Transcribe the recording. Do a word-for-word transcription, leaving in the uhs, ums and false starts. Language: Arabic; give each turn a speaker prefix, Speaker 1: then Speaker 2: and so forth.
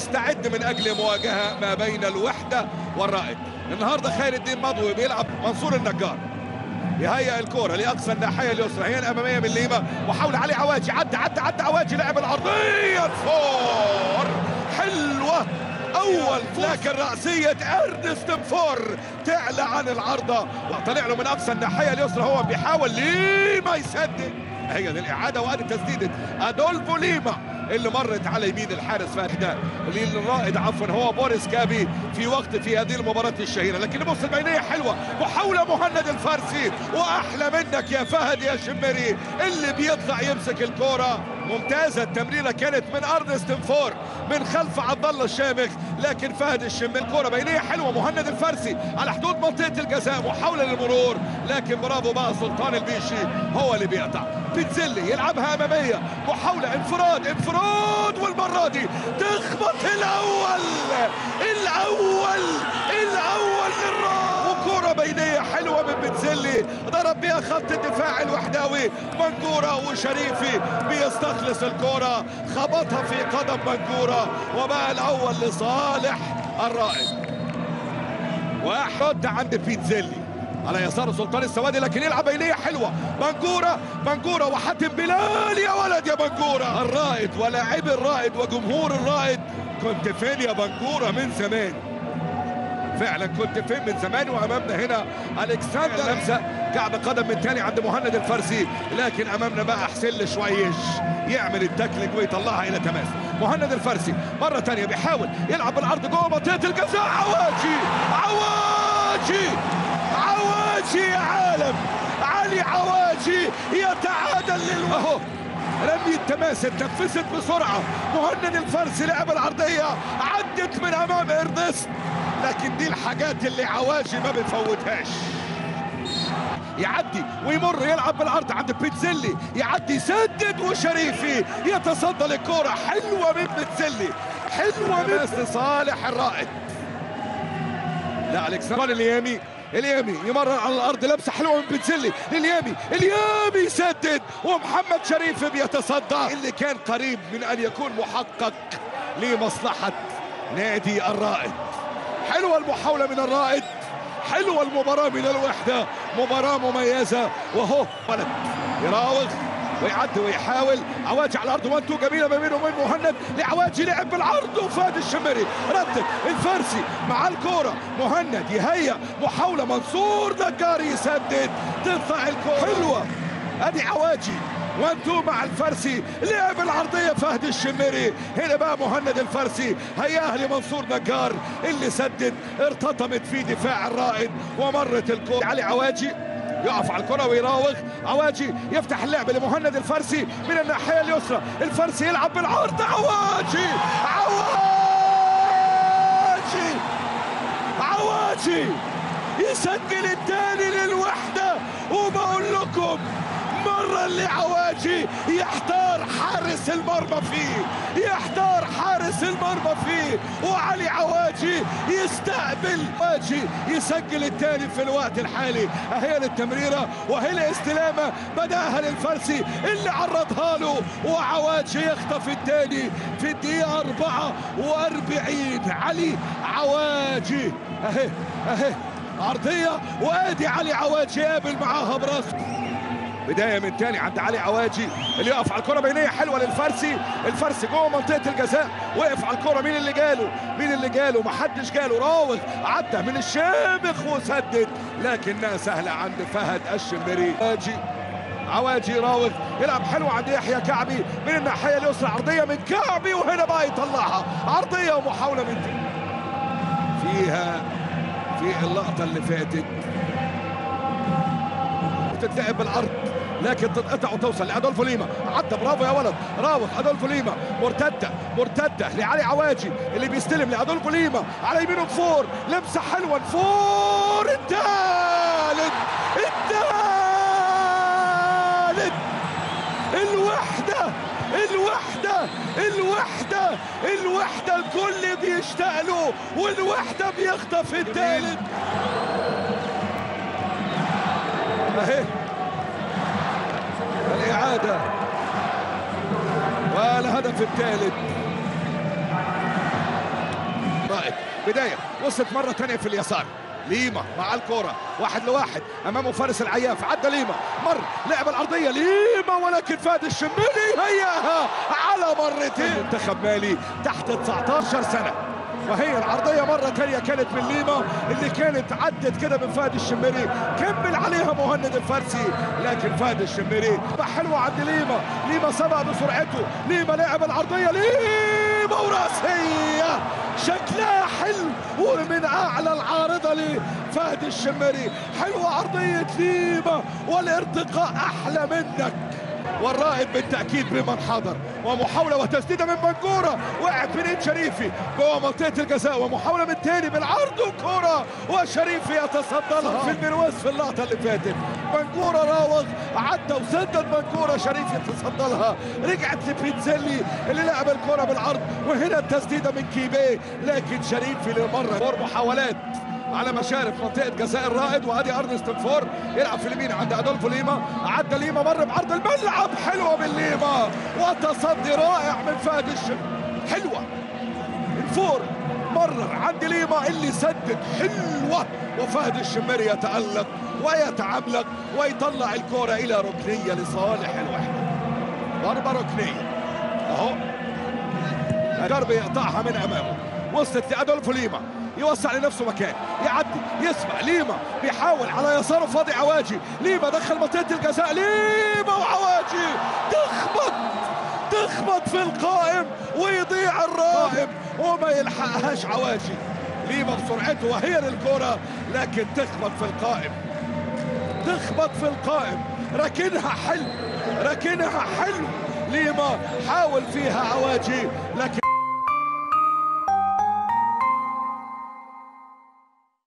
Speaker 1: يستعد من اجل مواجهه ما بين الوحده والرائد. النهارده خير الدين مضوي بيلعب منصور النجار، يهيئ الكرة لأقصى الناحية اليسرى، هي الأمامية من ليما، وحول علي عواجي، عدى عدى عدى عواجي، لعب العرضية فور حلوة، أول لكن رأسية إرنست فور تعلى عن العارضة وطلع له من أقصى الناحية اليسرى، هو بيحاول ليما يسدد، هي دي الإعادة وأدي تسديدة أدولفو ليما اللي مرت على يمين الحارس فهد للرائد عفوا هو بوريس كابي في وقت في هذه المباراة الشهيرة. لكن بص البينية حلوة، محاولة مهند الفارسي، وأحلى منك يا فهد يا شمري اللي بيطلع يمسك الكرة. ممتازة التمريرة كانت من أرنست فور من خلف عبد الله الشامخ، لكن فهد الشم الكرة بينية حلوة، مهند الفارسي على حدود منطقة الجزاء، محاولة للمرور، لكن برافو بقى سلطان البيشي هو اللي بيقطع. بيتزلي يلعبها أمامية، محاولة انفراد انفراد، والمرة دي تخبط الأول الأول الأول للراس، وكرة بينية حلوة من بيتزلي ضرب بها خط الدفاع الوحداوي منجورة، وشريفي بيستخلص الكرة خبطها في قدم منجورة، وبقى الأول لصالح الرائد. واحد عند بيتزلي على يسار سلطان السوادي، لكن يلعب بينية حلوة، منجورة منجورة وحاتم بلال، يا ولد يا منجورة. الرائد ولاعبي الرائد وجمهور الرائد، كنت فين يا منجورة من زمان، فعلا كنت فين من زمان. وامامنا هنا الكسندر لمسه كعب قدم من تاني عند مهند الفارسي، لكن امامنا بقى حسين شويش يعمل التاكلينج ويطلعها الى تماس. مهند الفارسي مره تانيه بيحاول يلعب بالعرض جوه منطقه الجزاء، عواجي عواجي عواجي يا عالم، علي عواجي يتعادل للوهو، رمي التماس اتنفست بسرعه، مهند الفارسي لعب العرضيه عدت من امام ارنست، لكن دي الحاجات اللي عواجي ما بيفوتهاش. يعدي ويمر يلعب بالعرض عند بيتزلي، يعدي يسدد، وشريفي يتصدى للكرة، حلوة من بيتزلي، حلوة من لصالح الرائد. لا الكسندر اليامي، اليامي يمرر على الارض، لمسه حلوه من بيتزلي، اليامي اليامي يسدد، ومحمد شريف بيتصدى، اللي كان قريب من ان يكون محقق لمصلحه نادي الرائد. حلوه المحاوله من الرائد، حلوه المباراه من الوحده، مباراه مميزه. وهو ولد يراوغ ويعدي ويحاول، عواجي على الارض، وانتو جميله ما بينه وبين مهند، لعواجي لعب بالعرض، وفاد الشمري ردت الفارسي مع الكوره، مهند يهيأ محاوله، منصور نجار يسدد، تطلع الكوره حلوه، ادي عواجي وانتو مع الفارسي، لعب العرضيه فهد الشمري، هنا بقى مهند الفارسي هياها لمنصور نجار اللي سدد، ارتطمت في دفاع الرائد ومرت الكوره علي عواجي، يقف على الكرة ويراوغ، عواجي يفتح اللعب لمهند الفارسي من الناحية اليسرى، الفارسي يلعب بالعرض، عواجي عواجي عواجي يسجل الثاني للوحدة. وبقول لكم مرة اللي عواجي يحتار حارس المرمى فيه، يحتار حارس المرمى فيه، وعلي عواجي يستقبل، عواجي يسجل الثاني في الوقت الحالي. اهي التمريرة وهي الاستلامة بداها للفارسي اللي عرضها له، وعواجي يخطف الثاني في الدقيقة أربعة وأربعين. علي عواجي اهي اهي عرضية، وادي علي عواجي قابل معاها براسه. بدايه من تاني عند علي عواجي اللي يقف على الكره بينيه حلوه للفارسي، الفارسي جوه منطقه الجزاء، وقف على الكره، مين اللي جاله؟ مين اللي جاله؟ محدش جاله، راوغ عدى من الشامخ وسدد، لكنها سهله عند فهد الشمري. عواجي عواجي راوغ يلعب حلوه عند يحيى كعبي من الناحيه اليسرى، عرضيه من كعبي، وهنا بقى يطلعها عرضيه ومحاوله من فيها في اللقطه اللي فاتت تتلعب بالعرض، لكن تتقطع وتوصل لادولفو ليما، عدى برافو يا ولد، راوغ ادولفو ليما، مرتده مرتده لعلي عواجي اللي بيستلم لادولفو ليما على يمينه فور، لمسه حلوه فور، الثالث الثالث الوحده الوحده الوحده الوحده الكل بيشتاق له، والوحده بيخطف الثالث. اهي الإعادة والهدف الثالث، بدايه وصلت مره ثانيه في اليسار. ليما مع الكرة واحد لواحد امامه فارس العياف، عدى ليما مر لعب الارضيه ليما ولكن فادي الشمالي هياها على مرتين. منتخب مالي تحت تسعة عشر سنه، وهي العرضيه مره ثانيه كانت من ليما اللي كانت عدت كده من فادي الشمري، كمل عليها مهند الفارسي لكن فادي الشمري حلوه عند ليما. ليما سبق بسرعته، ليما لعب العرضيه ليما وراسيه شكلها حلو ومن اعلى العارضه لفادي الشمري. حلوه عرضيه ليما والارتقاء احلى منك. والرائد بالتاكيد بمن حضر، ومحاوله وتسديده من بنجوره وقعت من ايد شريفي جوه منطقه الجزاء، ومحاوله من تاني بالعرض وكوره وشريفي يتصدى لها في المرواز في اللقطه اللي فاتت. بنجوره راوغ عدى وسدد بنجوره، شريفي يتصدى لها، رجعت لبيتزيلي اللي لعب الكوره بالعرض، وهنا التسديده من كيبيه لكن شريفي للمره فور محاولات على مشارف منطقه جزاء الرائد. وادي ارنست فور يلعب في اليمين عند ادولفو ليما، عدى ليما مر بعرض الملعب، حلوه من ليما وتصدي رائع من فادي الشمري. حلوه الفور مرر عند ليما اللي سدد، حلوه وفادي الشمري يتالق ويتعملق ويطلع الكره الى ركنيه لصالح الوحده. ضربه ركنيه اهو، دربي يقطعها من امامه، وصلت لادولفو ليما، يوسع لنفسه مكان، يعدي يسمع ليما بيحاول على يساره فاضي عواجي، ليما دخل منطقه الجزاء، ليما وعواجي تخبط تخبط في القائم ويضيع الراهب وما يلحقهاش عواجي. ليما بسرعته وهي للكره لكن تخبط في القائم، تخبط في القائم، ركنها حلو ركنها حلو. ليما حاول فيها عواجي لكن